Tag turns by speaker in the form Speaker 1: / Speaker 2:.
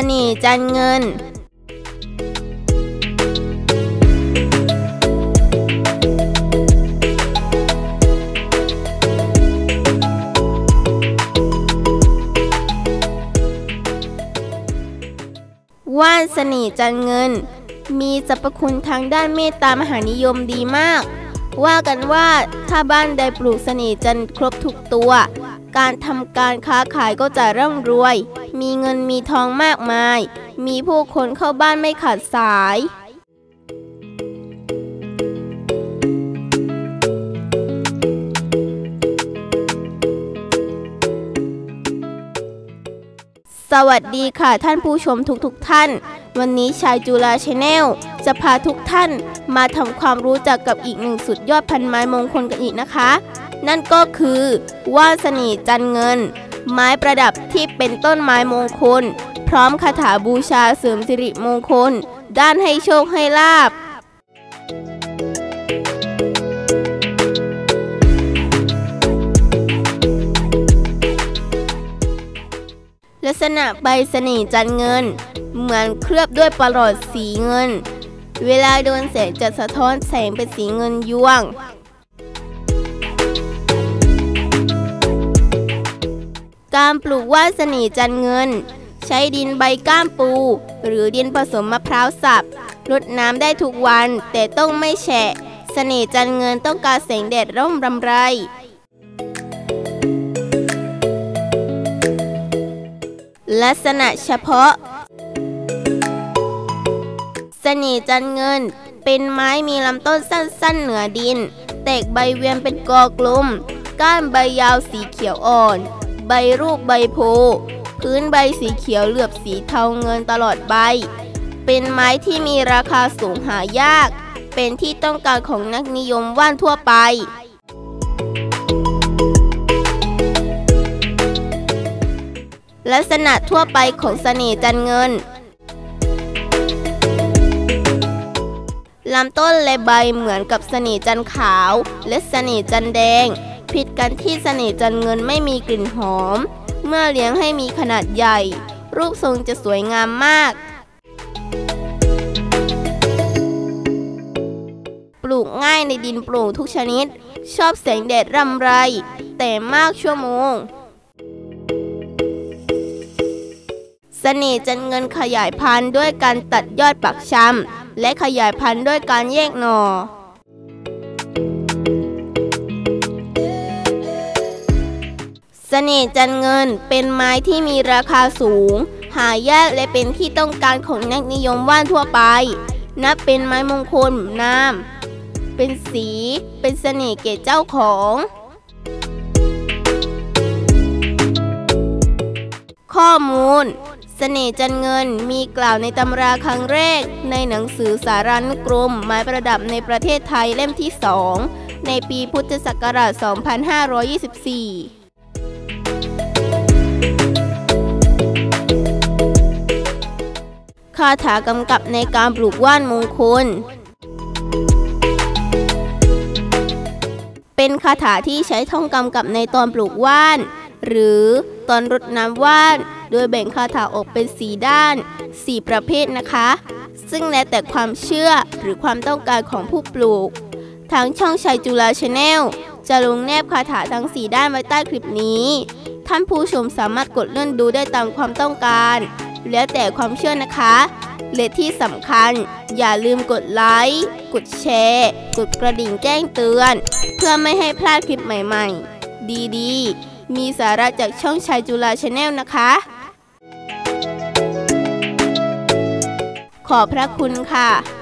Speaker 1: น่ห์จันเงินว่านเสน่ห์จันเงินมีสรรพคุณทางด้านเมตตามหานิยมดีมากว่ากันว่าถ้าบ้านใดปลูกเสน่ห์จันทร์ครบทุกตัวการทำการค้าขายก็จะร่ำรวยมีเงินมีทองมากมายมีผู้คนเข้าบ้านไม่ขาดสายสวัสดีค่ะท่านผู้ชมทุกท่านวันนี้ชายจุฬาชาแนลจะพาทุกท่านมาทำความรู้จักกับอีกหนึ่งสุดยอดพันไม้มงคลกันอีกนะคะนั่นก็คือว่านเสน่ห์จันเงินไม้ประดับที่เป็นต้นไม้มงคลพร้อมคาถาบูชาเสริมสิริมงคลด้านให้โชคให้ลาภลักษณะใบเสน่ห์จันเงินเหมือนเคลือบด้วยประหลอดสีเงินเวลาโดนแสงจะสะท้อนแสงเป็นสีเงินยวงการปลูกว่านเสน่ห์จันเงินใช้ดินใบก้ามปูหรือดินผสมมะพร้าวสับรดน้ำได้ทุกวันแต่ต้องไม่แฉะเสน่ห์จันเงินต้องการแสงแดดร่มรำไรลักษณะเฉพาะเสน่ห์จันเงินเป็นไม้มีลำต้นสั้นๆเหนือดินแตกใบเวียนเป็นกอกลมก้านใบยาวสีเขียวอ่อนใบรูปใบโพพื้นใบสีเขียวเหลือบสีเทาเงินตลอดใบเป็นไม้ที่มีราคาสูงหายากเป็นที่ต้องการของนักนิยมว่านทั่วไปลักษณะทั่วไปของเสน่ห์จันเงินลำต้นและใบเหมือนกับเสน่ห์จันขาวและเสน่ห์จันแดงผิดกันที่เสน่ห์จันเงินไม่มีกลิ่นหอมเมื่อเลี้ยงให้มีขนาดใหญ่รูปทรงจะสวยงามมากปลูกง่ายในดินโปร่งทุกชนิดชอบแสงแดดรำไรแต่มากชั่วโมงเสน่ห์จันเงินขยายพันธุ์ด้วยการตัดยอดปักชำและขยายพันธุ์ด้วยการแยกหน่อเสน่ห์จันเงินเป็นไม้ที่มีราคาสูงหายากและเป็นที่ต้องการของนักนิยมว่านทั่วไปนับเป็นไม้มงคลนามเป็นสีเป็นเสน่ห์แก่เจ้าของข้อมูลเสน่ห์จันเงินมีกล่าวในตำราครั้งแรกในหนังสือสารานุกรมไม้ประดับในประเทศไทยเล่มที่2ในปีพุทธศักราช 2524คาถากำกับในการปลูกว่านมงคลเป็นคาถาที่ใช้ท่องกำกับในตอนปลูกว่านหรือตอนรดน้ำว่านโดยแบ่งคาถาออกเป็น4ด้าน4ประเภทนะคะซึ่งแล้วแต่ความเชื่อหรือความต้องการของผู้ปลูกทางช่องชายจุฬาชาแนลจะลงแนบคาถาทั้ง4ด้านไว้ใต้คลิปนี้ท่านผู้ชมสามารถกดเลื่อนดูได้ตามความต้องการแล้วแต่ความเชื่อนะคะและที่สำคัญอย่าลืมกดไลค์กดแชร์กดกระดิ่งแจ้งเตือนเพื่อไม่ให้พลาดคลิปใหม่ๆดีๆมีสาระจากช่องชายจุฬาชาแนลนะคะขอบพระคุณค่ะ